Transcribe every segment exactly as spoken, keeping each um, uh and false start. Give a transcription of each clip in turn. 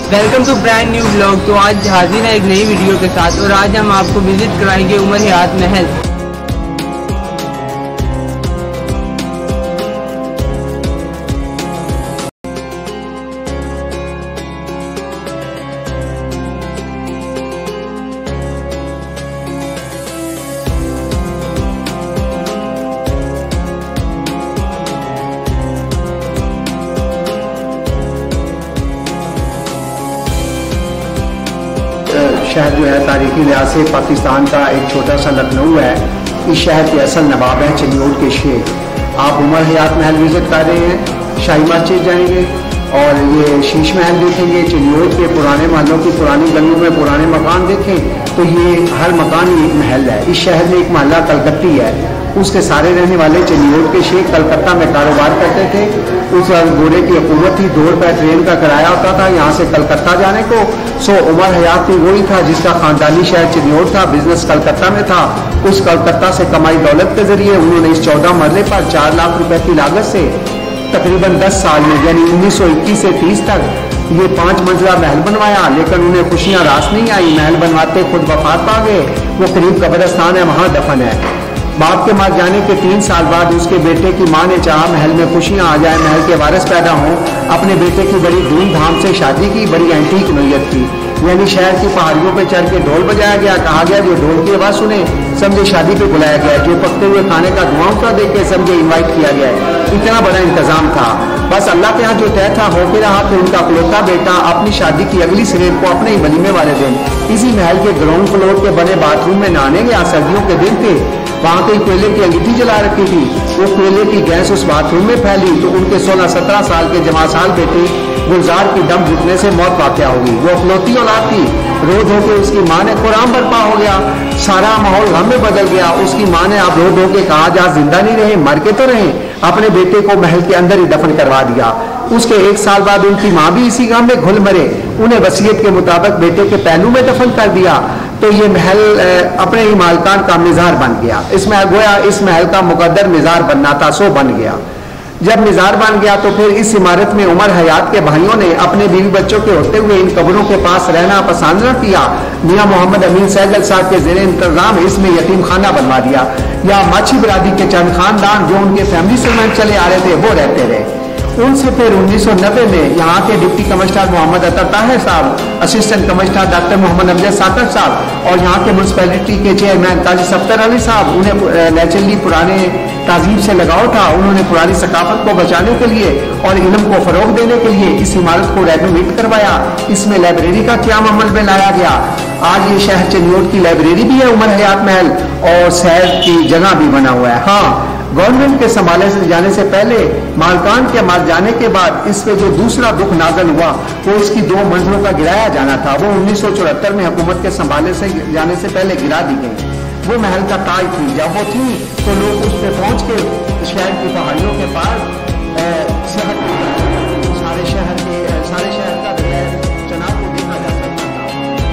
Welcome to brand new blog. तो आज हाजिर है एक नई वीडियो के साथ और आज हम आपको विजिट कराएंगे उमर हयात महल। शहर जो है तारीखी लिहाज से पाकिस्तान का एक छोटा सा लखनऊ है। इस शहर के असल नवाब हैं चिन्नौर के शेख। आप उमर हयात महल विजिट कर रहे हैं, शाही मस्जिद जाएंगे और ये शीश महल देखेंगे। चिन्नौर के पुराने महलों की पुरानी गलियों में पुराने मकान देखें तो ये हर मकान ही एक महल है। इस शहर में एक महल्ला कलकत्ती है, उसके सारे रहने वाले चिन्नौर के शेख कलकत्ता में कारोबार करते थे। उस घोड़े की हुकूमत थी, दो रुपये ट्रेन का किराया होता था यहाँ से कलकत्ता जाने को। सो उमर हयात भी वही था जिसका खानदानी शहर चिन्नौर था, बिजनेस कलकत्ता में था। उस कलकत्ता से कमाई दौलत के जरिए उन्होंने इस चौदह मरले पर चार लाख रुपए की लागत से तकरीबन दस साल में यानी उन्नीस सौ इक्कीस से तीस तक ये पांच मंजिला महल बनवाया। लेकिन उन्हें खुशियां रास नहीं आई, महल बनवाते खुद वफात पा गए। वो करीब कब्रिस्तान है, वहां दफन है। बाप के मर जाने के तीन साल बाद उसके बेटे की मां ने चाहा महल में खुशियां आ जाए, महल के वारिस पैदा हों। अपने बेटे की बड़ी धूमधाम से शादी की, बड़ी एंटीक नोयत की, यानी शहर की पहाड़ियों पे चढ़ के ढोल बजाया गया। कहा गया जो ढोल की आवाज सुने समझे शादी पे बुलाया गया, जो पकते हुए खाने का धुआं उठा देख के समझे इन्वाइट किया गया। इतना बड़ा इंतजाम था। बस अल्लाह के यहाँ जो तय था हो के रहा। फिर उनका इकलौता बेटा अपनी शादी की अगली सवेर को अपने ही वलीमे वाले दिन इसी महल के ग्राउंड फ्लोर के बने बाथरूम में नहाने गया। सर्दियों के दिन थे, वहां कई कोयले की अंगीठी जला रखी थी। वो कोयले की गैस उस बाथरूम में फैली तो उनके सोलह सत्रह साल के जमासाल बेटे गुलजार की दम घुटने से मौत वाक़या हो गई। वो अखलौती औलाद थी। रो धो के उसकी माँ ने कुरान बर्पा हो गया, सारा माहौल गम में बदल गया। उसकी माँ ने आप रो धो के कहा जा जिंदा नहीं रहे मर के तो रहे, अपने बेटे को महल के अंदर ही दफन करवा दिया। उसके एक साल बाद उनकी माँ भी इसी गम में घुल मरे। उन्हें वसीयत के मुताबिक बेटे के पहलू में दफन कर दिया। तो ये महल अपने ही मालकान का मिज़ार बन गया। इसमें गोया इस महल का मुकद्दर मिज़ार बनना था, सो बन गया। जब मिज़ार बन गया तो फिर इस इमारत में उमर हयात के भाइयों ने अपने बीवी बच्चों के होते हुए इन कब्रों के पास रहना पसंद न किया। मियाँ मोहम्मद अमीन सैगल साहब के ज़ेरे इंतजाम इसमें यतीम खाना बनवा दिया। या माछी बरादरी के चंद खानदान जो उनके फैमिली से चले आ रहे थे वो रहते रहे। उनसे फिर उन्नीस सौ नब्बे में यहाँ के deputy commissioner Mohammad Athar Tahir Sahab, assistant commissioner doctor Mohammad Amjad Sakar Sahab और यहाँ के म्यूनसिपैलिटी के चेयरमैन काजी सफ्तर अली साहब, उन्हें नेचुरली पुराने तहजीब से लगाव था। उन्होंने पुरानी सकाफत को बचाने के लिए और इल्म को फरोग देने के लिए इस इमारत को रेनोवेट करवाया। इसमें लाइब्रेरी का क्या अमल में लाया गया। आज ये शहर चिन्नौर की लाइब्रेरी भी है उमर हयात महल और सैर की जगह भी बना हुआ है। हाँ, गवर्नमेंट के संभाले से जाने से पहले मालकान के मर जाने के बाद इस पे जो दूसरा दुख नाजल हुआ वो इसकी दो मंजिलों का गिराया जाना था। वो उन्नीस सौ चौहत्तर में हुकूमत के संभाले से जाने से पहले गिरा दी गई। वो महल का ताज थी। जब वो थी तो लोग उस पर पहुंच के शहर की पहाड़ियों के पास शहर सारे शहर के सारे शहर का चुनाव को देखा जा सकता था।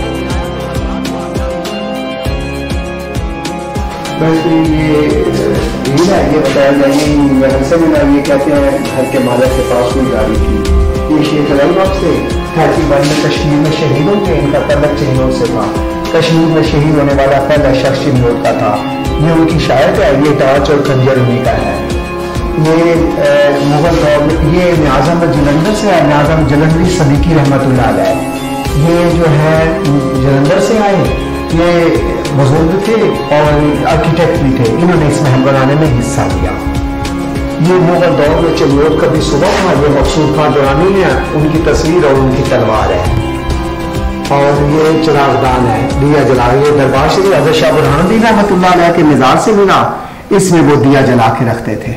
बल्कि ये यही है, ये बताया जाए हंसे मिला ये कहते हैं घर के मालिक के पास कोई गाड़ी थी। ये शेख अलग से थर्टी वन में कश्मीर में शहीद हो गए। इनका तलक चिन्नौर से था। कश्मीर में शहीद होने वाला पहला शख्स चिन्नौर का था। ये उनकी शायद है। ये टार्च और खंजर उन्हीं का है। ये मुगल दौर में ये न्याज़ जलंधर से है। न्याज़ जलंधरी सदीकी रहमतुल्लाह अलैह ये जो है जलंधर से आए। ये बुजुर्ग थे और आर्किटेक्ट भी थे। इन्होंने इस महल बनाने में हिस्सा लिया। ये मुगल दौर में चिन्नौर का भी सुबह था। ये मकसूद खान दुरानी ने उनकी तस्वीर और उनकी तलवार है। और ये चिरागदान है, दिया जला। ये दरबार शरीफ हज़रत शाह बुरहानुद्दीन रहमतुल्लाह अलैह के मिज़ार से मिला। इसमें वो दिया जला के रखते थे।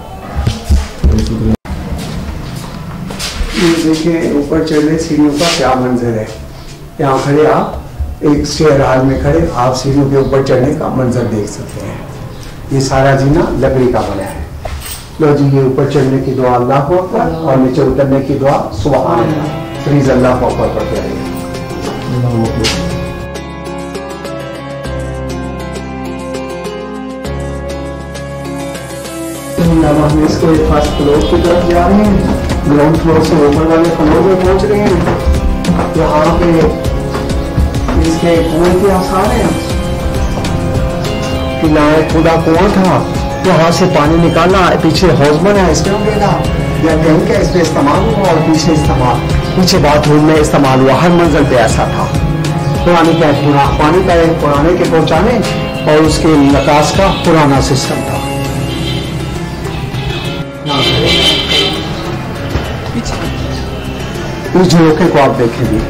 ये देखिए ऊपर चढ़ने सीढ़ियों का क्या मंजर है। यहाँ खड़े आप एक स्टेयर हाल में खड़े आप सीढ़ियों के ऊपर चढ़ने का मंजर देख सकते हैं। ये सारा जीना लकड़ी का बना है। लो जी, ये ऊपर चढ़ने की दुआ अल्लाह अकबर और नीचे उतरने की दुआ सुभान अल्लाह। प्लीज अल्लाह अकबर पढ़ते रहिए। हम इसको फर्स्ट फ्लोर की तरफ जा रहे हैं। ग्राउंड फ्लोर से ऊपर वाले फ्लोर में पहुंच रहे हैं। यहाँ पे इसके कुएं के आसार हैं कि लाए खुदा कुआं था, वहां से पानी निकाला, पीछे हौज बना है इसमें उगेगा, या टैंक है इसमें इस्तेमाल हुआ और पीछे इस्तेमाल पीछे बाथरूम में इस्तेमाल हुआ। हर मंजिल पे ऐसा था। पुरानी का पानी का पुराने के पहुंचाने और उसके निकास का पुराना सिस्टम था। इस झरोखे को आप देखेंगे,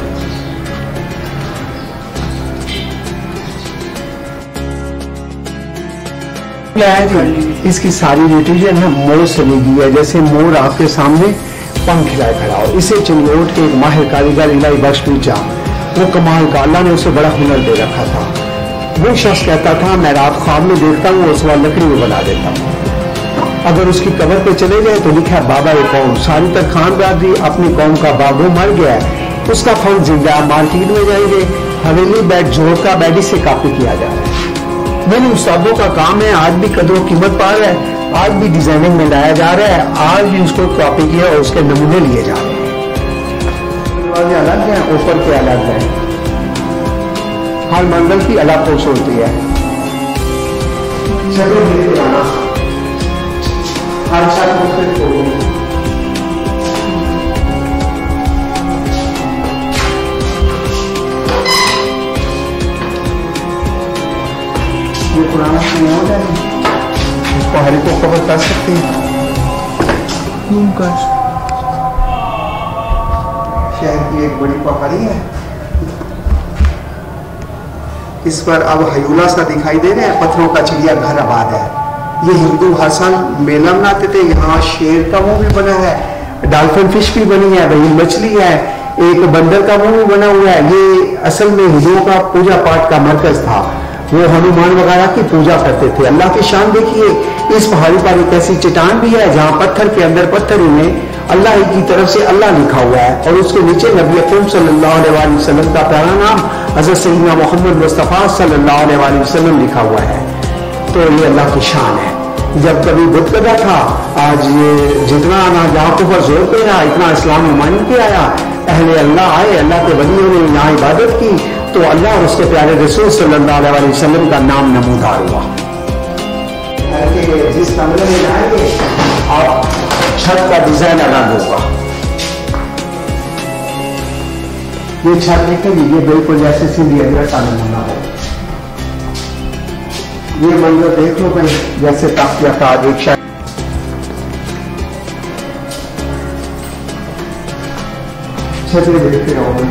इसकी सारी मटेरियल है मोर से ली गई है। जैसे मोर आपके सामने पंख खिलाए खड़ा हो। इसे चिंगोट के एक माहिर कारीगर इलाही बख्श पूछा, वो कमाल का, अल्लाह ने उसे बड़ा हुनर दे रखा था। वो शख्स कहता था मैं रात ख्वाब में देखता हूँ उस बार लकड़ी में बना देता हूँ। अगर उसकी कब्र पे चले गए तो लिखा बाबा ये कौम, सारी तक खान बरादरी अपनी कौम का बाबू मर गया है, उसका फर्ज जिंदा। मार्केट में जाएंगे, हवेली बेड जोड़ का बेडी से कॉपी किया जा रहा है। मैंने उस्तादों का काम है, आज भी कदर कीमत पा रहा है, आज भी डिजाइनिंग में लाया जा रहा है, आज भी उसको कॉपी किया और उसके नमूने लिए जा रहे हैं। अलग है, ऊपर के अलग है, हर मंजिल की अलग खूबसूरती है। चलो पुराना हर साल मुख्तलिफ होगी। ये पुराना संयोग है, इस पहाड़ी को कवर कर सकते हैं। शहर की एक बड़ी पहाड़ी है, इस पर अब हयूला सा दिखाई दे रहे हैं, पत्थरों का चिड़िया घर आबाद है। ये हिंदू हर साल मेला मनाते थे। यहाँ शेर का मुंह भी बना है, डॉल्फिन फिश भी बनी है, वही मछली है, एक बंदर का मुंह भी बना हुआ है। ये असल में हिंदुओं का पूजा पाठ का मरकज था। वो हनुमान वगैरह की पूजा करते थे। अल्लाह की शान देखिए, इस पहाड़ी पर एक ऐसी चट्टान भी है जहाँ पत्थर के अंदर पत्थर में अल्लाह की तरफ से अल्लाह लिखा हुआ है और उसके नीचे नबी अकरम सल्लल्लाहु अलैहि वसल्लम का प्यारा नाम हज़रत सय्यदना मोहम्मद मुस्तफ़ा सल्लल्लाहु अलैहि वसल्लम लिखा हुआ है। तो ये अल्लाह की शान है। जब कभी बुत कदा था, आज ये जितना ना जहाँ कुफर जोर पे रहा, इतना इस्लाम मान के आया। अहले अल्लाह आए, अल्लाह के वलियों ने यहाँ इबादत की तो अल्लाह और उसके प्यारे रसूल सल्लल्लाहु अलैहि वसल्लम का नाम नमूदार हुआ। जिस कमरे में जाएंगे आप छत का डिजाइन अलग होगा। ये छत देखेंगे, ये बिल्कुल जैसे सीधी अजरत का नमूना हो। ये मंजर देख लो भाई, जैसे ताकिया का रिक्शा। छतरी देखते रहोगे,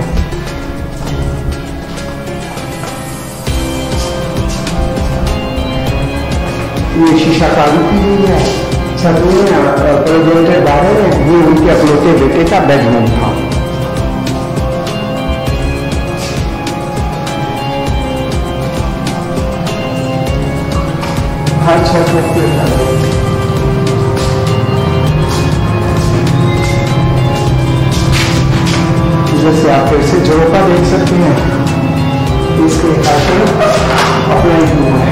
ये शीशा कारी की गई है। छतरी में प्रोजेक्टेड बाहर है। ये उनके अपलोते बेटे का बेडरूम था। हर छत जैसे आप ऐसे झरोका देख सकते हैं, इसके अपना ही मुंह है।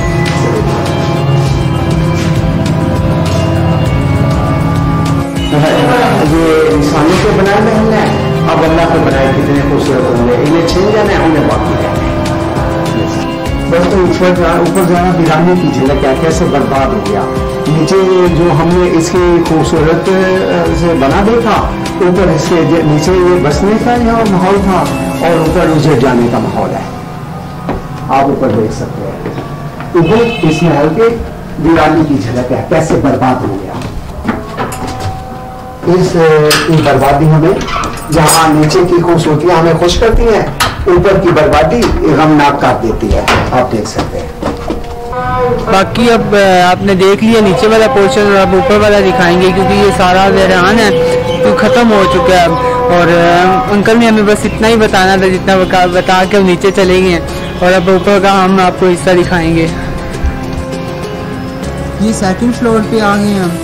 ये इंसानों के बनाए महल है, अब अल्लाह के बनाए कितने खूबसूरत होंगे। इन्हें छीन जाना है, उन्हें बाकी है। बस तो ऊपर ऊपर जाना वीराने की झलक है, कैसे बर्बाद हो गया। नीचे जो हमने इसकी खूबसूरत से बना देखा, ऊपर इसके नीचे ये बसने का यहाँ माहौल था और ऊपर उजड़ जाने का माहौल है। आप ऊपर देख सकते हैं, ऊपर इस महल के वीराने की झलक है, कैसे बर्बाद हो गया। इस बर्बादी हमें, जहाँ नीचे की खूबसूरतियां हमें खुश करती हैं, ऊपर की बर्बादी गमनाक कर देती है। आप देख सकते हैं। बाकी अब आपने देख लिया नीचे वाला पोर्शन, और अब ऊपर वाला दिखाएंगे क्योंकि ये सारा वीरान है तो ख़त्म हो चुका है। और अंकल ने हमें बस इतना ही बताना था जितना बता के नीचे चले गए हैं। और अब ऊपर का हम आपको हिस्सा दिखाएंगे। ये सेकंड फ्लोर पे आ गए हम।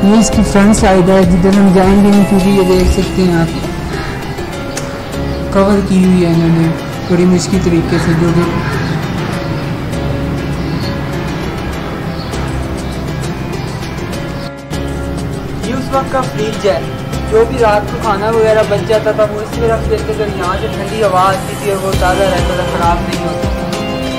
ये इसकी फ्रंट साइड है जिधर हम जाएंगे नहीं, क्योंकि ये देख सकते हैं आप कवर की हुई है इन्होंने बड़ी मुश्किल तरीके से। जो कि ये उस वक्त का फ्रिज है, जो भी रात को खाना वगैरह बच जाता था वो इस तरफ देते थे, यहाँ से ठंडी हवा आती थी और वो ताज़ा रहता था, ख़राब नहीं होता था।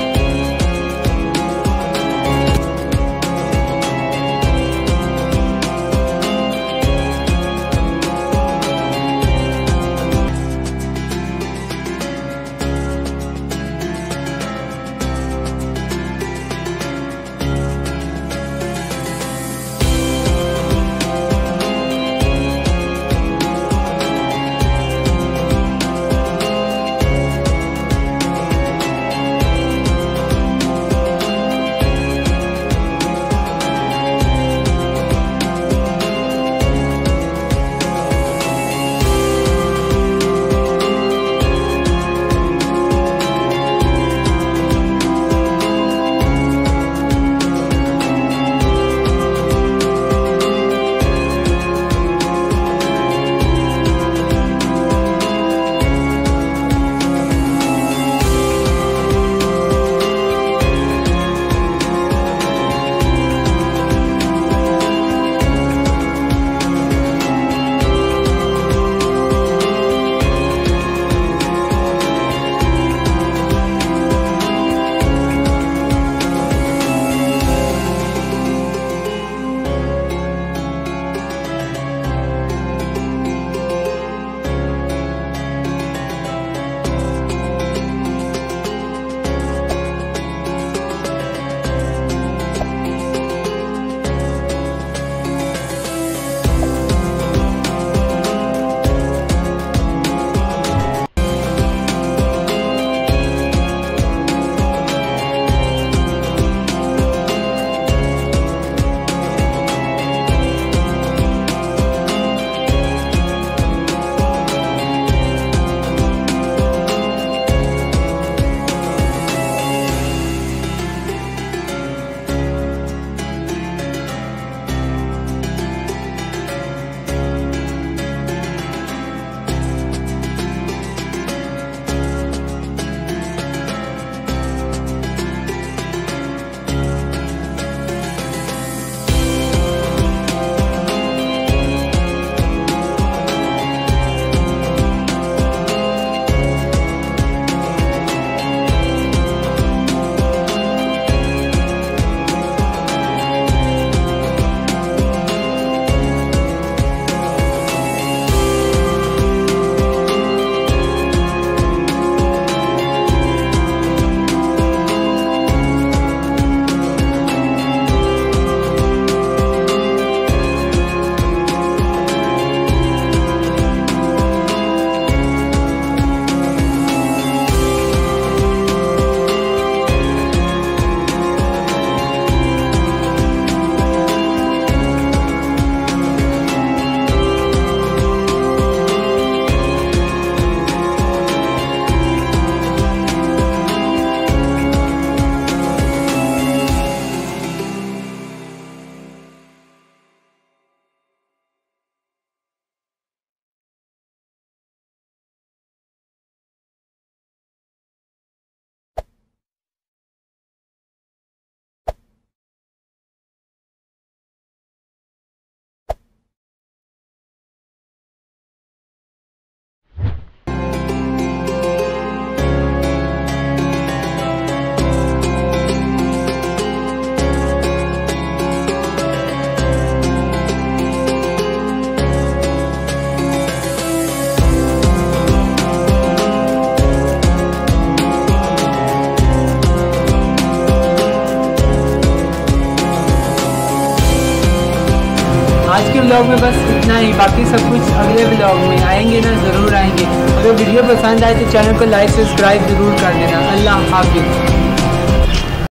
आज के ब्लॉग में बस इतना ही, बाकी सब कुछ अगले ब्लॉग में आएंगे ना, ज़रूर आएंगे। अगर वीडियो पसंद आए तो चैनल को लाइक सब्सक्राइब ज़रूर कर देना। अल्लाह हाफिज़।